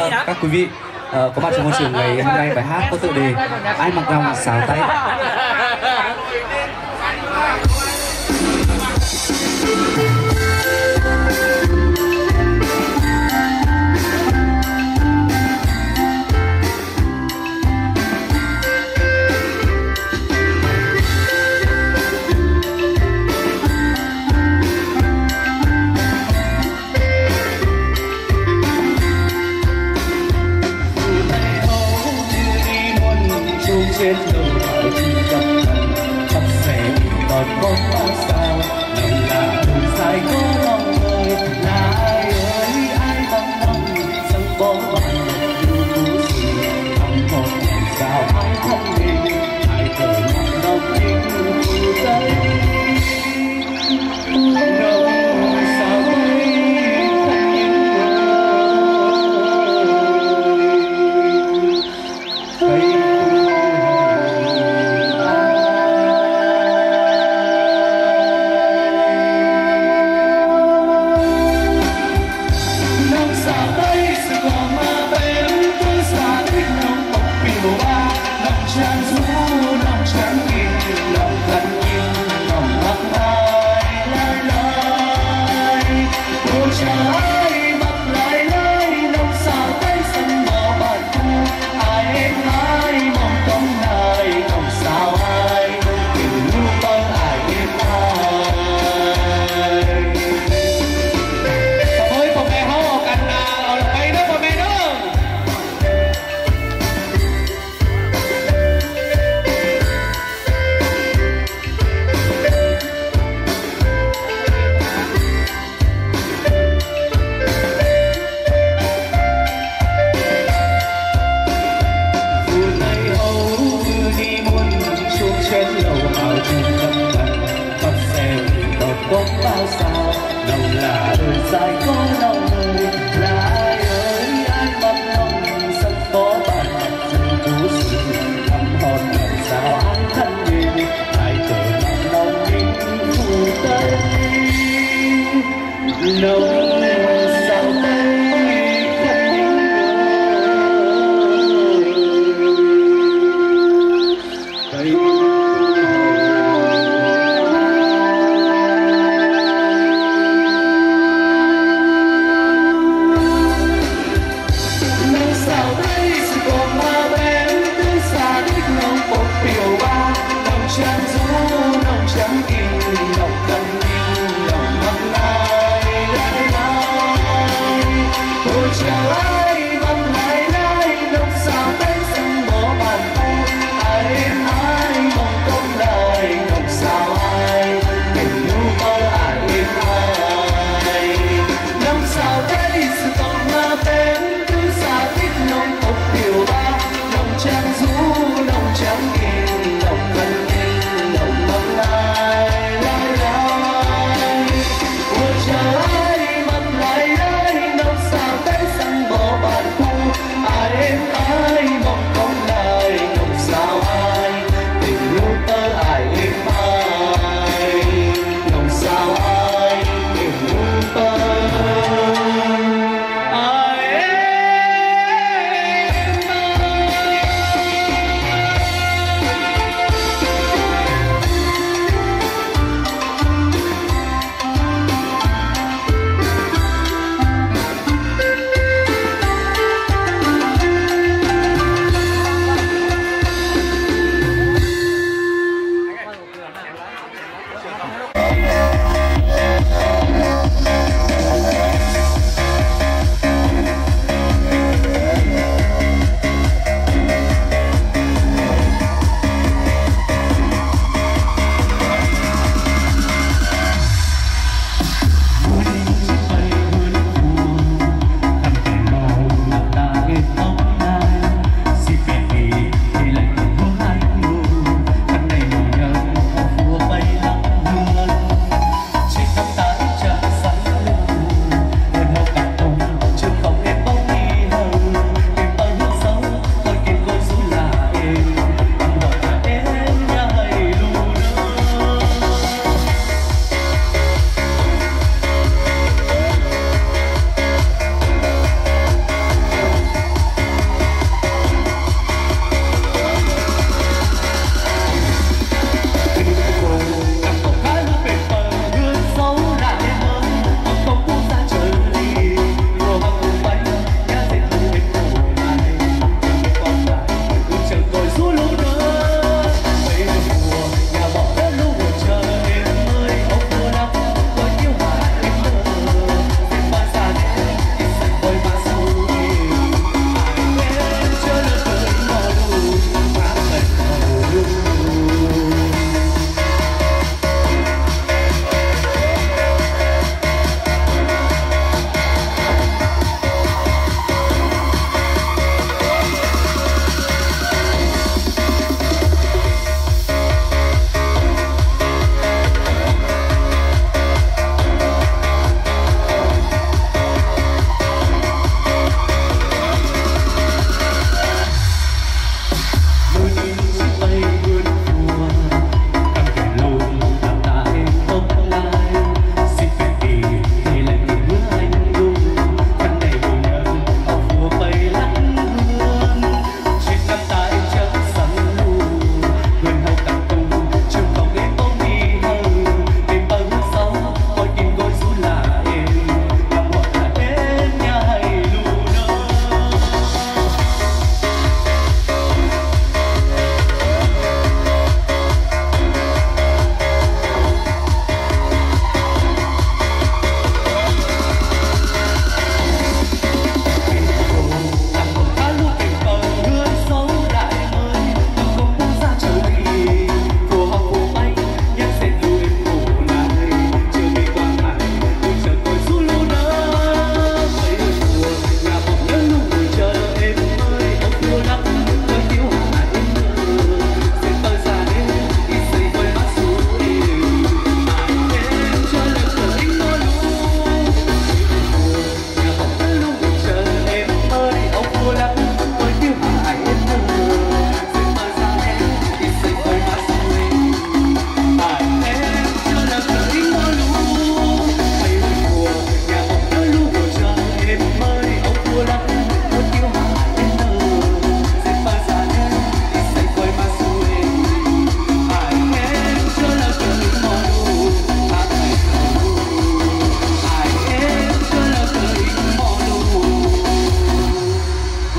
các quý vị có mặt trong môi trường ngày hôm nay. Bài hát có tựa đề Ai Mặc Nọng Sào Tay. Trên đầu hỏi khi gặp lần chắc sẽ còn con bao sao lòng là đường dài có lòng người là ai ơi ai bằng lòng sân bó bạn yêu cũ gì thăm một ngày sao ai không đi ai thở nặng lòng tình từ tay nọng sào tay thân những người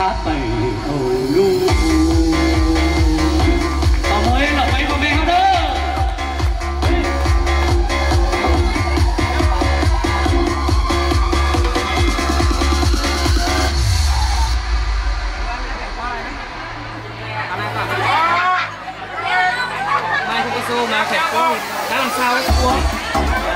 hát tay thầu lu tao mới là mấy con bé hát đó mai không có show mà phải có đã làm sao ấy, đúng không?